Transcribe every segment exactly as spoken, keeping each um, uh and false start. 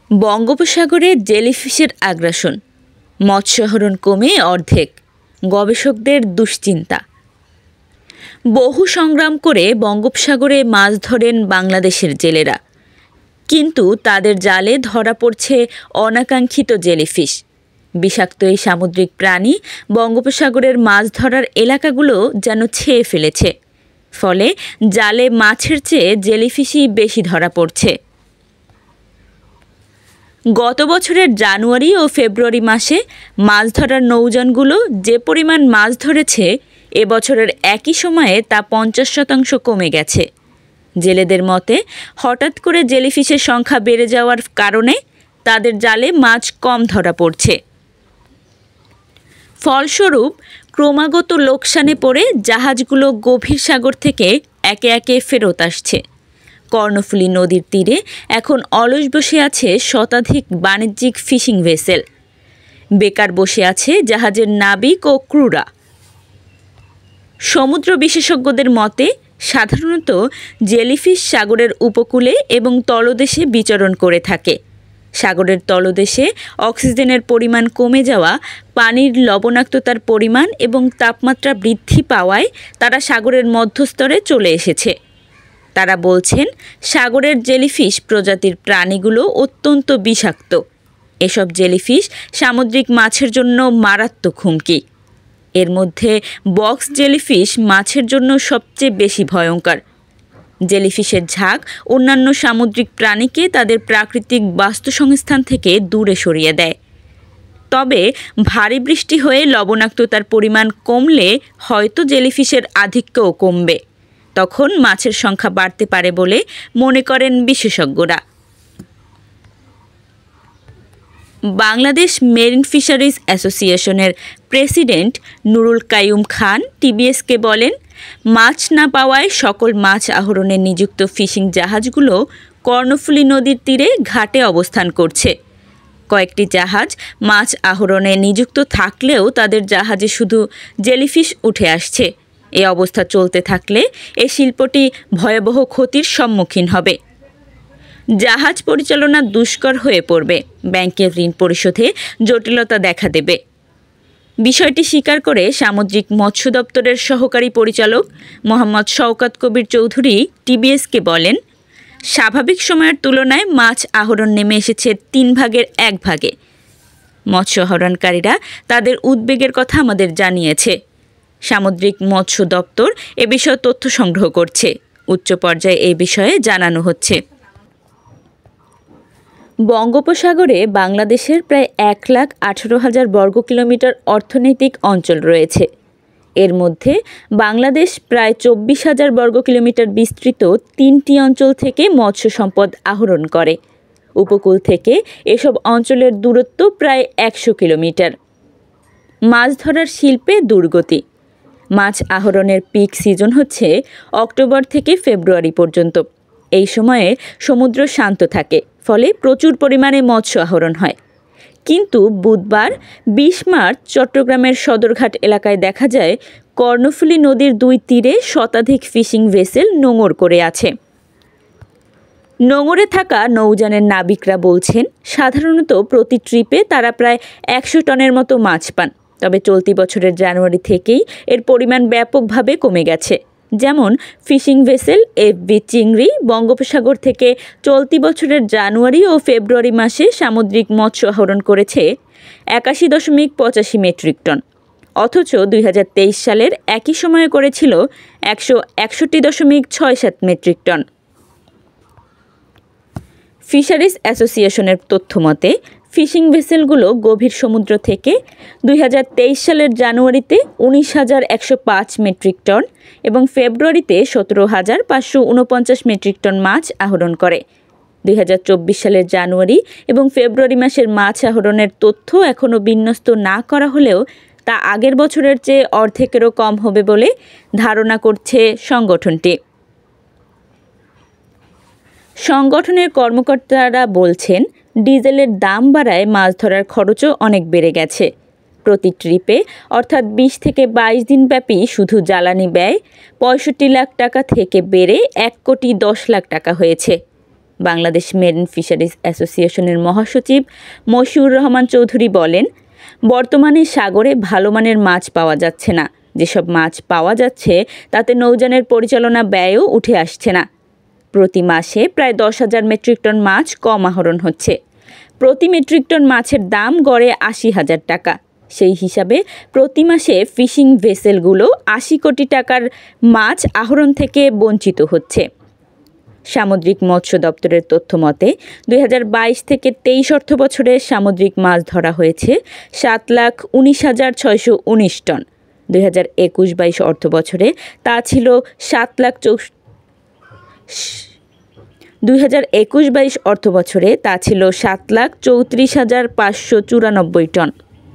বঙ্গোপসাগরে জেলিফিশের আগ্রাসন, মৎস্যাহরণ কমে অর্ধেক, গবেষকদের দুশ্চিন্তা। বহু সংগ্রাম করে বঙ্গোপসাগরে মাছ ধরেন বাংলাদেশের জেলেরা, কিন্তু তাদের জালে ধরা পড়ছে অনাকাঙ্ক্ষিত জেলিফিশ। বিষাক্ত এই সামুদ্রিক প্রাণী বঙ্গোপসাগরের মাছ ধরার এলাকাগুলো যেন ছেয়ে ফেলেছে, ফলে জালে মাছের চেয়ে জেলিফিশই বেশি ধরা পড়ছে। গত বছরের জানুয়ারি ও ফেব্রুয়ারি মাসে মাছ ধরার নৌযানগুলো যে পরিমাণ মাছ ধরেছে, এবছরের একই সময়ে তা পঞ্চাশ শতাংশ কমে গেছে। জেলেদের মতে, হঠাৎ করে জেলিফিশের সংখ্যা বেড়ে যাওয়ার কারণে তাদের জালে মাছ কম ধরা পড়ছে। ফলস্বরূপ ক্রমাগত লোকসানে পড়ে জাহাজগুলো গভীর সাগর থেকে একে একে ফেরত আসছে। কর্ণফুলী নদীর তীরে এখন অলস বসে আছে শতাধিক বাণিজ্যিক ফিশিং ভেসেল। বেকার বসে আছে জাহাজের নাবিক ও ক্রুরা। সমুদ্র বিশেষজ্ঞদের মতে, সাধারণত জেলিফিশ সাগরের উপকূলে এবং তলদেশে বিচরণ করে থাকে। সাগরের তলদেশে অক্সিজেনের পরিমাণ কমে যাওয়া, পানির লবণাক্ততার পরিমাণ এবং তাপমাত্রা বৃদ্ধি পাওয়ায় তারা সাগরের মধ্যস্তরে চলে এসেছে। তারা বলছেন, সাগরের জেলিফিশ প্রজাতির প্রাণীগুলো অত্যন্ত বিষাক্ত। এসব জেলিফিশ সামুদ্রিক মাছের জন্য মারাত্মক হুমকি। এর মধ্যে বক্স জেলিফিশ মাছের জন্য সবচেয়ে বেশি ভয়ঙ্কর। জেলিফিশের ঝাঁক অন্যান্য সামুদ্রিক প্রাণীকে তাদের প্রাকৃতিক বাস্তুসংস্থান থেকে দূরে সরিয়ে দেয়। তবে ভারী বৃষ্টি হয়ে লবণাক্ততার পরিমাণ কমলে হয়তো জেলিফিশের আধিক্যও কমবে। তখন মাছের সংখ্যা বাড়তে পারে বলে মনে করেন বিশেষজ্ঞরা। বাংলাদেশ মেরিন ফিশারিজ অ্যাসোসিয়েশনের প্রেসিডেন্ট নুরুল কাইয়ুম খান টিবিএসকে বলেন, মাছ না পাওয়ায় সকল মাছ আহরণে নিযুক্ত ফিশিং জাহাজগুলো কর্ণফুলী নদীর তীরে ঘাটে অবস্থান করছে। কয়েকটি জাহাজ মাছ আহরণে নিযুক্ত থাকলেও তাদের জাহাজে শুধু জেলিফিশ উঠে আসছে। এ অবস্থা চলতে থাকলে এ শিল্পটি ভয়াবহ ক্ষতির সম্মুখীন হবে। জাহাজ পরিচালনা দুষ্কর হয়ে পড়বে, ব্যাংকের ঋণ পরিশোধে জটিলতা দেখা দেবে। বিষয়টি স্বীকার করে সামুদ্রিক মৎস্য দপ্তরের সহকারী পরিচালক মোহাম্মদ শওকত কবির চৌধুরী টিবিএসকে বলেন, স্বাভাবিক সময়ের তুলনায় মাছ আহরণ নেমে এসেছে তিন ভাগের এক ভাগে। মৎস্য আহরণকারীরা তাদের উদ্বেগের কথা আমাদের জানিয়েছে। সামুদ্রিক মৎস্য দপ্তর এ বিষয়ে তথ্য সংগ্রহ করছে। উচ্চ পর্যায়ে এই বিষয়ে জানানো হচ্ছে। বঙ্গোপসাগরে বাংলাদেশের প্রায় এক লাখ আঠারো হাজার বর্গ কিলোমিটার অর্থনৈতিক অঞ্চল রয়েছে। এর মধ্যে বাংলাদেশ প্রায় চব্বিশ হাজার বর্গ কিলোমিটার বিস্তৃত তিনটি অঞ্চল থেকে মৎস্য সম্পদ আহরণ করে। উপকূল থেকে এসব অঞ্চলের দূরত্ব প্রায় একশো কিলোমিটার। মাছ ধরার শিল্পে দুর্গতি। মাছ আহরণের পিক সিজন হচ্ছে অক্টোবর থেকে ফেব্রুয়ারি পর্যন্ত। এই সময়ে সমুদ্র শান্ত থাকে, ফলে প্রচুর পরিমাণে মৎস্য আহরণ হয়। কিন্তু বুধবার বিশ মার্চ চট্টগ্রামের সদরঘাট এলাকায় দেখা যায়, কর্ণফুলী নদীর দুই তীরে শতাধিক ফিশিং ভেসেল নোঙর করে আছে। নোঙরে থাকা নৌযানের নাবিকরা বলছেন, সাধারণত প্রতি ট্রিপে তারা প্রায় একশো টনের মতো মাছ পান। তবে চলতি বছরের জানুয়ারি থেকেই এর পরিমাণ ব্যাপকভাবে কমে গেছে। যেমন ফিশিং ভেসেল এফবি চিংড়ি বঙ্গোপসাগর থেকে চলতি বছরের জানুয়ারি ও ফেব্রুয়ারি মাসে সামুদ্রিক মৎস্য আহরণ করেছে একাশি দশমিক পঁচাশি মেট্রিক টন, অথচ দুই হাজার তেইশ সালের একই সময়ে করেছিল একশো একষট্টি দশমিক ছয় সাত মেট্রিক টন। ফিশারিজ অ্যাসোসিয়েশনের তথ্য মতে, ফিশিং ভেসেলগুলো গভীর সমুদ্র থেকে দুই হাজার তেইশ সালের জানুয়ারিতে উনিশ হাজার একশো পাঁচ মেট্রিক টন এবং ফেব্রুয়ারিতে সতেরো হাজার পাঁচশো উনপঞ্চাশ মেট্রিক টন মাছ আহরণ করে। দুই হাজার চব্বিশ সালের জানুয়ারি এবং ফেব্রুয়ারি মাসের মাছ আহরণের তথ্য এখনও বিন্যস্ত না করা হলেও তা আগের বছরের চেয়ে অর্ধেকেরও কম হবে বলে ধারণা করছে সংগঠনটি। সংগঠনের কর্মকর্তারা বলছেন, ডিজেলের দাম বাড়ায় মাছ ধরার খরচও অনেক বেড়ে গেছে। প্রতি ট্রিপে অর্থাৎ বিশ থেকে বাইশ দিনব্যাপী শুধু জ্বালানি ব্যয় পঁয়ষট্টি লাখ টাকা থেকে বেড়ে এক কোটি দশ লাখ টাকা হয়েছে। বাংলাদেশ মেরিন ফিশারিজ অ্যাসোসিয়েশনের মহাসচিব মশিউর রহমান চৌধুরী বলেন, বর্তমানে সাগরে ভালো মানের মাছ পাওয়া যাচ্ছে না। যেসব মাছ পাওয়া যাচ্ছে তাতে নৌযানের পরিচালনা ব্যয়ও উঠে আসছে না। প্রতি মাসে প্রায় দশ হাজার মেট্রিক টন মাছ কম আহরণ হচ্ছে। প্রতি মেট্রিক টন মাছের দাম গড়ে আশি হাজার টাকা। সেই হিসাবে প্রতি মাসে ফিশিং ভেসেলগুলো আশি কোটি টাকার মাছ আহরণ থেকে বঞ্চিত হচ্ছে। সামুদ্রিক মৎস্য দপ্তরের তথ্য মতে দুই হাজার বাইশ থেকে তেইশ অর্থ বছরে সামুদ্রিক মাছ ধরা হয়েছে সাত লাখ উনিশ হাজার ছয়শো উনিশ টন। দুই হাজার একুশ বাইশ অর্থ বছরে তা ছিল সাত লাখ চৌ দুই হাজার একুশ বাইশ অর্থ বছরে তা ছিল সাত লাখ চৌত্রিশ হাজার পাঁচশো চুরানব্বই টন।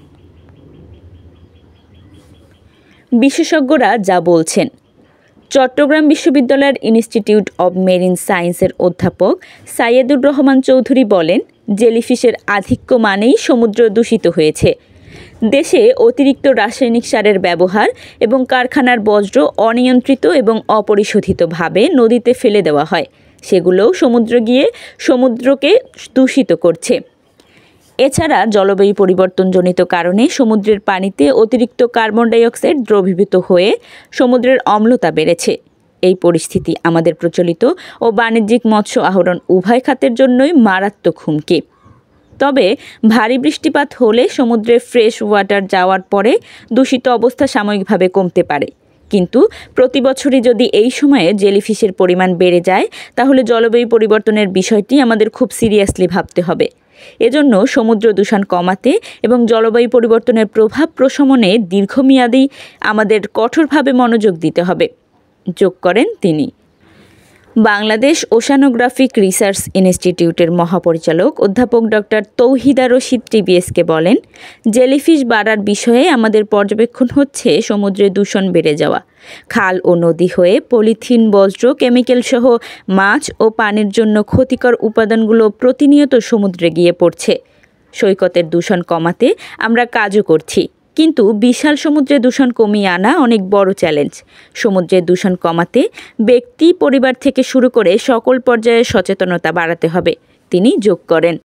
বিশেষজ্ঞরা যা বলছেন। চট্টগ্রাম বিশ্ববিদ্যালয়ের ইনস্টিটিউট অব মেরিন সায়েন্সের অধ্যাপক সাইয়েদুর রহমান চৌধুরী বলেন, জেলিফিশের আধিক্য মানেই সমুদ্র দূষিত হয়েছে। দেশে অতিরিক্ত রাসায়নিক সারের ব্যবহার এবং কারখানার বর্জ্য অনিয়ন্ত্রিত এবং অপরিশোধিতভাবে নদীতে ফেলে দেওয়া হয়। সেগুলোও সমুদ্র গিয়ে সমুদ্রকে দূষিত করছে। এছাড়া জলবায়ু পরিবর্তনজনিত কারণে সমুদ্রের পানিতে অতিরিক্ত কার্বন ডাইঅক্সাইড দ্রবীভূত হয়ে সমুদ্রের অম্লতা বেড়েছে। এই পরিস্থিতি আমাদের প্রচলিত ও বাণিজ্যিক মৎস্য আহরণ উভয় খাতের জন্যই মারাত্মক হুমকি। তবে ভারী বৃষ্টিপাত হলে সমুদ্রে ফ্রেশ ওয়াটার যাওয়ার পরে দূষিত অবস্থা সাময়িকভাবে কমতে পারে। কিন্তু প্রতি বছরই যদি এই সময়ে জেলিফিশের পরিমাণ বেড়ে যায়, তাহলে জলবায়ু পরিবর্তনের বিষয়টি আমাদের খুব সিরিয়াসলি ভাবতে হবে। এজন্য সমুদ্র দূষণ কমাতে এবং জলবায়ু পরিবর্তনের প্রভাব প্রশমনে দীর্ঘমেয়াদী আমাদের কঠোরভাবে মনোযোগ দিতে হবে, যোগ করেন তিনি। বাংলাদেশ ওশানোগ্রাফিক রিসার্চ ইনস্টিটিউটের মহাপরিচালক অধ্যাপক ডক্টর তৌহিদা রশিদ টিবিএসকে বলেন, জেলিফিশ বাড়ার বিষয়ে আমাদের পর্যবেক্ষণ হচ্ছে সমুদ্রে দূষণ বেড়ে যাওয়া। খাল ও নদী হয়ে পলিথিন, বজ্র, কেমিক্যাল সহ মাছ ও পানির জন্য ক্ষতিকর উপাদানগুলো প্রতিনিয়ত সমুদ্রে গিয়ে পড়ছে। সৈকতের দূষণ কমাতে আমরা কাজও করছি, কিন্তু বিশাল সমুদ্রে দূষণ কমিয়ে আনা অনেক বড় চ্যালেঞ্জ। সমুদ্রের দূষণ কমাতে ব্যক্তি, পরিবার থেকে শুরু করে সকল পর্যায়ে সচেতনতা বাড়াতে হবে, তিনি যোগ করেন।